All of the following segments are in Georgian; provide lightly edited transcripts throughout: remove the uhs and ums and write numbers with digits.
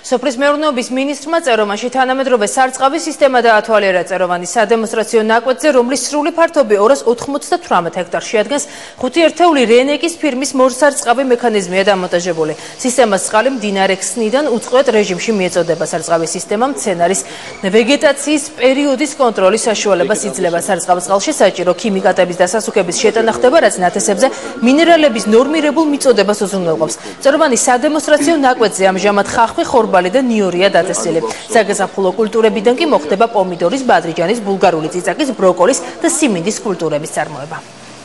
სოფლის მეურნეობის მინისტრმა წეროვანში თანამედროვე სარწყავი სისტემა დაათვალიერა წეროვანის სადემონსტრაციო ნაკვეთზე, რომლის სრული ფართობი 298 ჰექტარს შეადგენს. 5 ერთეული რენეკის ფირმის მოსარწყავი მექანიზმია დამონტაჟებული. სისტემას წყალი მდინარე ქსნიდან უწყლოდ რეჟიმში მიეწოდება. სარწყავის სისტემა მცენარის ვეგეტაციის პერიოდის კონტროლის საშუალებას იძლევა. სარწყავ წყალში საჭირო ქიმიკატების დასასუქების შეტანა ხდება, რაც ნათესებზე მინერალების ნორმირებულ მიწოდებას უზრუნველყოფს. წეროვანის სადემონსტრაციო ნაკვეთზე ამჟამად ხახვი, ხორბალი და ნიორია დაწესილი. საგაზაფხულო კულტურებიდან კი მოხდება პომიდვრის, ბადრიჯანის, ბულგარული წიწაკის, ბროკოლის და სიმინდის კულტურების წარმოება.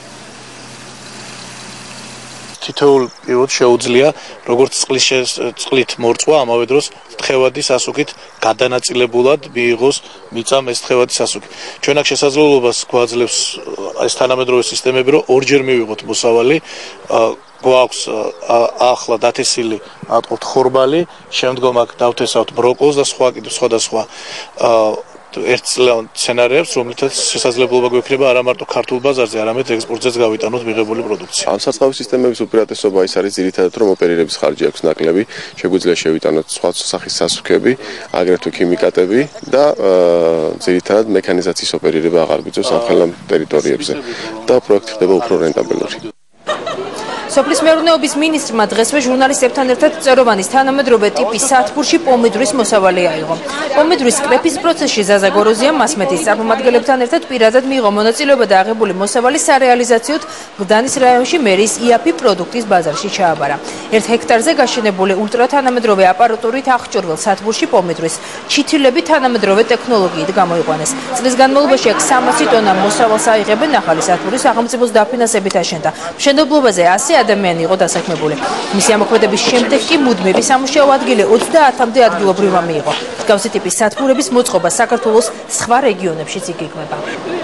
თითოეულ პირობებს შეუძლია როგორც წყლით მორწვა, ამავე დროს თხევადის ასუქით გადანაწილებულად მიიღოს მიწამ ეს თხევადის ასუქი. ჩვენ აქ შესაძლებლობას გვაძლევს ეს თანამედროვე სისტემები, რომ ორჯერ მივიღოთ მოსავალი, გვაქვს ახლა დათესილი ატყობთ ხორბალი, შემდგომ აქ დავთესავთ ბროკოლს და სხვადასხვა ერთწლიან მცენარეებს, რომლითაც შესაძლებლობა გვექნება არა მარტო ქართულ ბაზარზე, არამედ ექსპორტზეც გავიტანოთ მიღებული პროდუქცია. ამ სარწყავი სისტემების უპირატესობა ის არის ძირითადად, რომ ოპერირების ხარჯი აქვს ნაკლები, შეგვიძლია შევიტანოთ სხვა სახის სასუქები, აგრეთვე ქიმიკატები და ძირითადად მექანიზაციის ოპერირება აღარ გვიწევს ამ ხელამ ტერიტორიებზე და პროექტი ხდება უფრო რენტაბელური. სოფლის მეურნეობის მინისტრმა დღესვე ჟურნალისტებთან ერთად წეროვანის თანამედროვე ტიპის სათბურში პომიდვრის მოსავალი აიღო. პომიდვრის კრეფის პროცესში ზაზა გოროზიამ მასმედიის წარმომადგენლებთან ერთად პირადად მიიღო მონაწილეობა და აღებული მოსავალი სარეალიზაციოდ გდანის რაიონში მერის იაფი პროდუქტის ბაზარში ჩააბარა. 1 ჰექტარზე გაშენებული ულტრათანამედროვე აპარატურით აღჭურვილ სათბურში პომიდვრის ჩითილები თანამედროვე ტექნოლოგიით გამოიყვანეს. წლის განმავლობაში აქ 300 ტონა მოსავალს აიღებენ. ახალი სათბური სახელმწიფოს დაფინანსებით აშენდა. მშენებლობაზე 100 ადამიანი იყო დასაქმებული. მისი ამოქმედების შემდეგ კი მუდმივი სამუშაო ადგილი 30-მდე ადგილობრივმა მიიღო. მსგავსი ტიპის სათბურების მოწყობა საქართველოს სხვა რეგიონებშიც იგეგმება.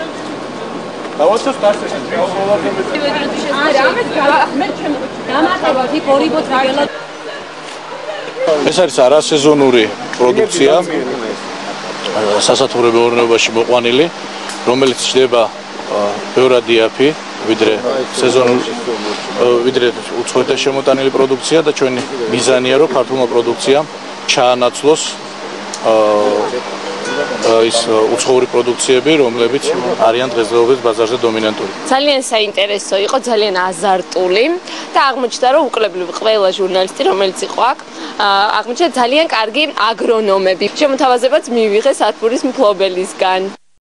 ეს არის არასეზონური პროდუქცია, სასათბურე მეურნეობაში მოყვანილი, რომელიც ხდება ბევრად იაფი, ვიდრე უცხოეთში შემოტანილი პროდუქცია და ჩვენი მიზანია, რომ ქართულმა პროდუქციამ ჩაანაცვლოს ის უცხოური პროდუქციები, რომლებიც არიან დღესდღეობით ბაზარზე დომინანტური. ძალიან საინტერესო იყო, ძალიან აზარტული და აღმოჩნდა, რომ უკლებლივ ყველა ჟურნალისტი, რომელიც იყო აქ, აღმოჩნდა ძალიან კარგი აგრონომები. შემოთავაზებაც მივიღე სათბურის მფლობელისგან.